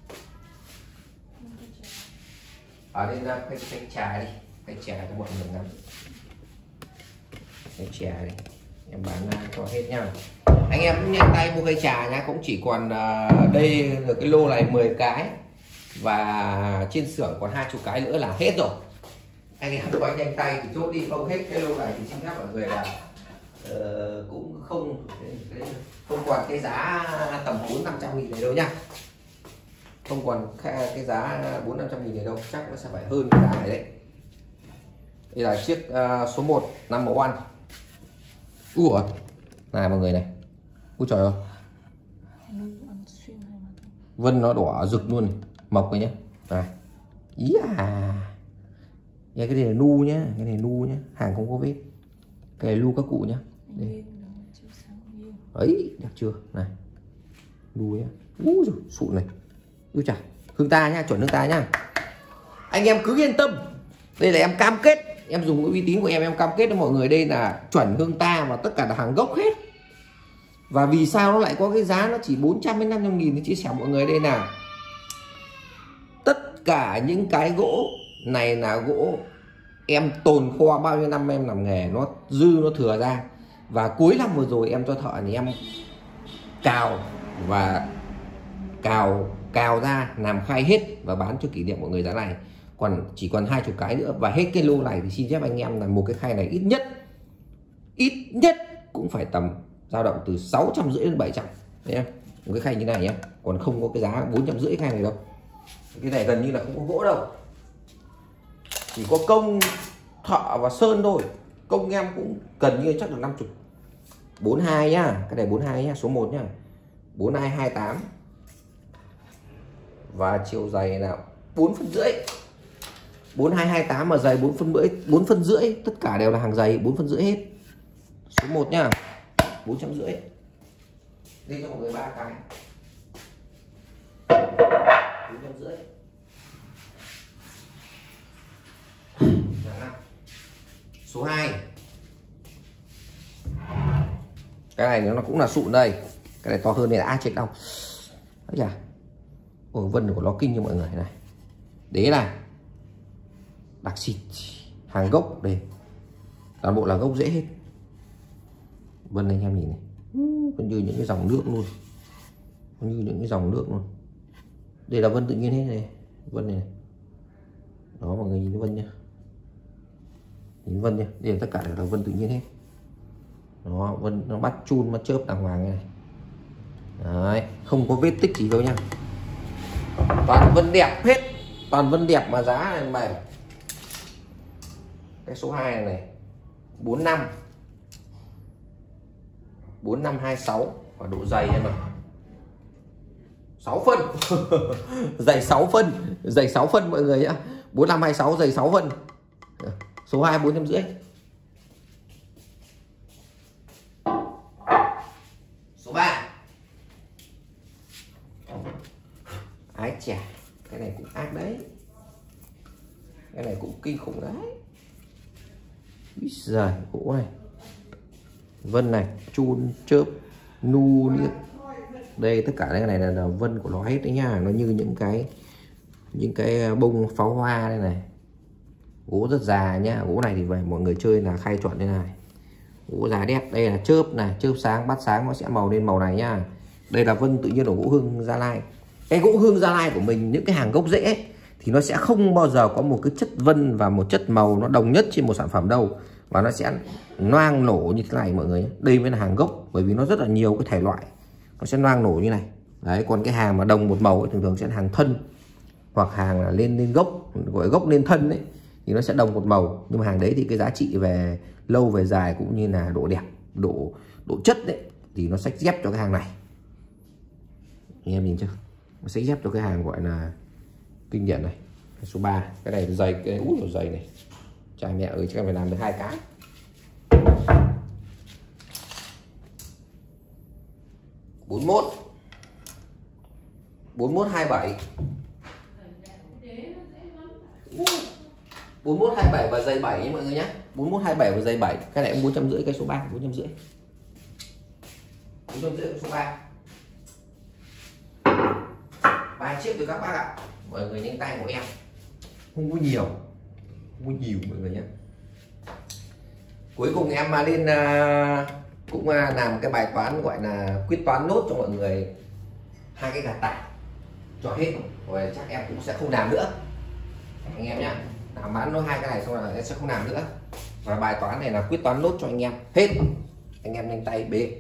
Ở đây ra cái cái trà đi, cái trà cho mọi người ngắm, cái trà đi em bán cho hết nha. Anh em cũng nhanh tay mua cây trà nhá, cũng chỉ còn uh, đây là cái lô này mười cái, và trên xưởng còn hai chục cái nữa là hết rồi. Anh em có nhanh tay thì chốt đi, không hết cái lô này thì xin phép mọi người là uh, cũng không không còn cái giá tầm bốn năm trăm nghìn này đâu nhá, không còn cái giá bốn năm trăm nghìn này đâu, chắc nó sẽ phải hơn cái giá này đấy. Đây là chiếc uh, số một number one. Ủa này mọi người này, ui trời ơi, vân nó đỏ rực luôn này, mộc này nhé. Này ý à, cái này là nu nhá, cái này nu nhá, hàng không có vết, cái này nu các cụ nhá. Đây. Ấy đẹp chưa này, nu nhá, úi rồi sụn này, ui chà, hương ta nhá, chuẩn hương ta nhá. Anh em cứ yên tâm, đây là em cam kết, em dùng cái uy tín của em em cam kết với mọi người, đây là chuẩn hương ta và tất cả là hàng gốc hết. Và vì sao nó lại có cái giá nó chỉ bốn trăm đến năm trăm nghìn thì chia sẻ mọi người, đây là tất cả những cái gỗ này là gỗ em tồn kho bao nhiêu năm em làm nghề, nó dư nó thừa ra, và cuối năm vừa rồi em cho thợ thì em cào và cào cào ra làm khay hết và bán cho kỷ niệm mọi người giá này. Còn chỉ còn hai chục cái nữa và hết cái lô này thì xin phép anh em là một cái khay này ít nhất ít nhất cũng phải tầm dao động từ sáu trăm rưỡi đến bảy trăm đấy, một cái khay như này nhé, còn không có cái giá bốn trăm rưỡi khay này đâu. Cái này gần như là không có gỗ đâu, chỉ có công thợ và sơn thôi, công em cũng gần như chắc được năm mươi. Bốn hai nhá, cái này bốn hai nhá, số một nhá, bốn hai hai tám, và chiều dày là bốn phân rưỡi, bốn hai hai tám mà dày bốn phân rưỡi, bốn phân rưỡi, tất cả đều là hàng dày bốn phân rưỡi hết. Số một nhá, bốn trăm rưỡi. Đây cho mọi người ba cái, bốn trăm rưỡi. Số hai, cái này nó cũng là sụn đây, cái này to hơn này là ai chết đâu. Đấy à, ồ vân của nó kinh như mọi người này, đế này đặc xịt, hàng gốc đây, toàn bộ là gốc rễ hết. Vân này anh em nhìn này, còn như những cái dòng nước luôn, còn như những cái dòng nước luôn. Đây là vân tự nhiên hết này, vân này, này. Đó mọi người nhìn vân nhá, nhìn vân nhá, đây là tất cả đều là vân tự nhiên hết. Đó, vân nó bắt chun bắt chớp đàng hoàng này. Đấy, không có vết tích gì đâu nha, toàn vân đẹp hết, toàn vân đẹp mà giá này mày. Cái số hai này, này bốn năm bốn năm hai sáu, và độ dày em ạ, sáu phân. Dày sáu phân, dày sáu phân mọi người nhá, bốn năm hai sáu dày sáu phân. Số hai bốn trăm rưỡi. Số ba, ái chà, cái này cũng ác đấy, cái này cũng kinh khủng đấy. Úi giời, gỗ này, vân này, chun chớp nu niết, đây tất cả cái này là, là vân của nó hết đấy nha, nó như những cái những cái bông pháo hoa đây này. Gỗ rất già nhá, gỗ này thì vậy mọi người chơi là khay chọn đây này, Gỗ giá đét. Đây là chớp này, chớp sáng bắt sáng nó sẽ màu lên màu này nhá. Đây là vân tự nhiên của gỗ hương Gia Lai. Cái gỗ hương Gia Lai của mình, những cái hàng gốc rễ ấy, thì nó sẽ không bao giờ có một cái chất vân và một chất màu nó đồng nhất trên một sản phẩm đâu, và nó sẽ loang nổ như thế này mọi người nhé. Đây mới là hàng gốc, bởi vì nó rất là nhiều cái thể loại, nó sẽ loang nổ như này. Đấy, còn cái hàng mà đồng một màu ấy, thường thường sẽ là hàng thân hoặc hàng là lên lên gốc, gọi gốc lên thân đấy, thì nó sẽ đồng một màu. Nhưng mà hàng đấy thì cái giá trị về lâu về dài cũng như là độ đẹp, độ độ chất đấy thì nó sẽ ghép cho cái hàng này. Anh em nhìn chưa, nó sẽ ghép cho cái hàng gọi là kinh điển này. Cái số ba, cái này dày, cái út của dày này, trai mẹ ơi chắc phải làm được hai cái. Bốn mốt bốn mốt hai bảy bốn mốt hai bảy và dày bảy nhé mọi người nhé. Bốn mốt hai bảy và dày bảy. Cái này cũng bốn trăm rưỡi, cái số ba bốn trăm rưỡi, bốn trăm rưỡi số ba. Ba chiếc từ các bác ạ. Mọi người nhanh tay của em, không có nhiều, không có nhiều mọi người nhé. Cuối cùng em lên uh, cũng uh, làm cái bài toán gọi là quyết toán nốt cho mọi người hai cái gạt tải cho hết rồi, chắc em cũng sẽ không làm nữa anh em nhá. Làm bán nó hai cái này xong là em sẽ không làm nữa, và bài toán này là quyết toán nốt cho anh em hết. Anh em nhanh tay bế.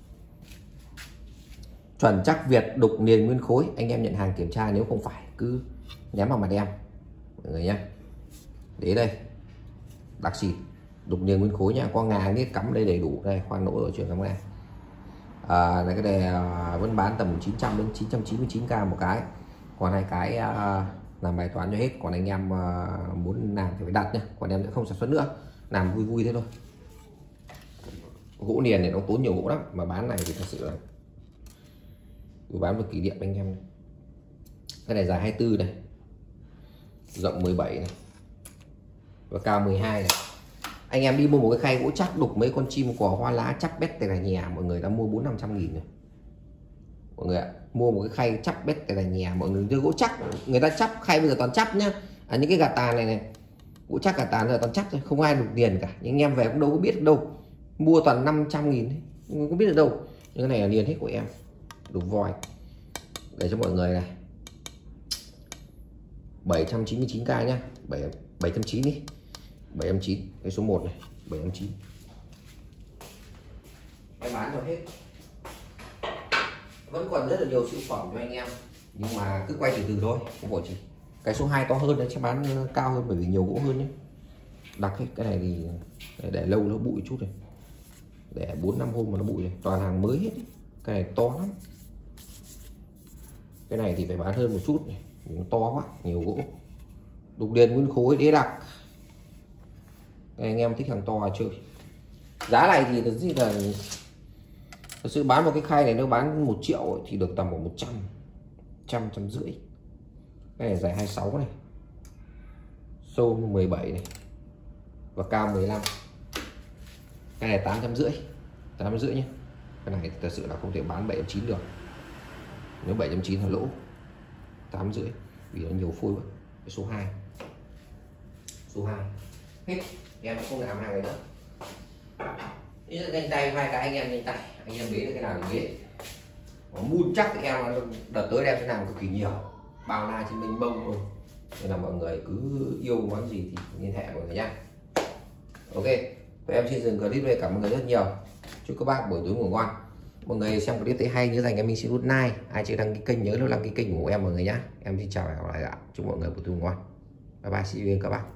Chuẩn chắc Việt, đục liền nguyên khối. Anh em nhận hàng kiểm tra, nếu không phải cứ ném vào mặt em mọi người nhé. Đấy đây, đặc xịt đục liền nguyên khối nha, qua ngà biết cắm đây đầy đủ. Đây khoan nỗ rồi, chuyển cắm ngà. À, là cái này à, vẫn bán tầm chín trăm đến chín trăm chín mươi chín k một cái. Còn hai cái à, làm bài toán cho hết. Còn anh em à, muốn làm thì phải đặt nhé, còn em sẽ không sản xuất nữa, làm vui vui thế thôi. Gỗ niền này nó tốn nhiều gỗ lắm, mà bán này thì thật sự là tôi bán một kỷ niệm anh em này. Cái này dài hai mươi tư này, rộng mười bảy này và cao mười hai này. Anh em đi mua một cái khay gỗ chắc đục mấy con chim cò hoa lá chắc bét tay là nhà, mọi người đã mua bốn năm trăm nghìn rồi mọi người ạ. Mua một cái khay chắc bét tay là nhà mọi người, đưa gỗ chắc người ta chắp khay bây giờ toàn chắp nhá. À, những cái gạt tàn này này, gỗ chắc gạt tàn giờ toàn chắp thôi, không ai đục liền cả. Nhưng anh em về cũng đâu có biết được đâu, mua toàn năm trăm nghìn đấy, không có biết được đâu. Nhưng cái này là liền hết của em, đục voi để cho mọi người này. Bảy trăm chín mươi chín k nhá, bảy trăm chín mươi đi, bảy trăm chín mươi, cái số một này, bảy trăm chín mươi. Em bán rồi hết. Vẫn còn rất là nhiều siêu phẩm cho anh em, nhưng mà cứ quay từ từ thôi, không vội gì. Cái số hai to hơn đấy sẽ bán cao hơn, bởi vì nhiều gỗ hơn nhé. Đặc hết cái này thì để lâu nó bụi chút rồi, để bốn năm hôm mà nó bụi rồi, toàn hàng mới hết. Cái này to lắm. Cái này thì phải bán hơn một chút này, nó to quá, nhiều gỗ. Đục liền nguyên khối đế đặc. Anh em thích hàng to chơi. Giá này thì thật sự là thật sự bán một cái khay này, nếu bán một triệu ấy, thì được tầm khoảng một trăm, trăm, trăm rưỡi. Cái này dài hai mươi sáu này, sâu mười bảy này và cao mười lăm. Cái này tám trăm rưỡi, tám trăm rưỡi nhé. Cái này thật sự là không thể bán bảy trăm chín mươi được. Nếu bảy trăm chín mươi là lỗ. Tám rưỡi vì nó nhiều phôi quá. Cái số hai, số hai hết, em không làm hàng này nữa. Nhanh tay hai cái anh em nhanh tay, anh em bế được cái nào thì bế. Mun chắc thì em đợt tới em sẽ làm cực kỳ nhiều, bao la trên mênh mông luôn. Nên là mọi người cứ yêu món gì thì liên hệ mọi người nhá. Ok, và em xin dừng clip đây, cảm ơn mọi người rất nhiều. Chúc các bác buổi tối ngủ ngon. Mọi người xem clip thấy hay nhớ dành em mình xin nút like. Ai chưa đăng ký kênh nhớ đăng ký kênh của em mọi người nhá. Em xin chào và hẹn gặp lại ạ. Chúc mọi người buổi tối ngủ ngon. Bye bye, see you các bác.